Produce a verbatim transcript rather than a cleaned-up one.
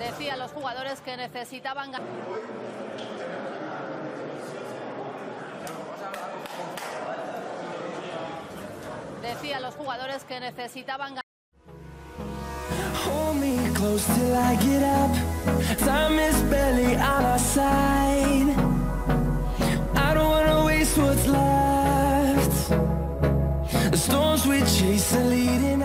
Decía a los jugadores que necesitaban ganar. Decía a los jugadores que necesitaban ganar. Hold me close till I get up. Time is barely on our side. I don't wanna waste what's left. The storms we chase are leading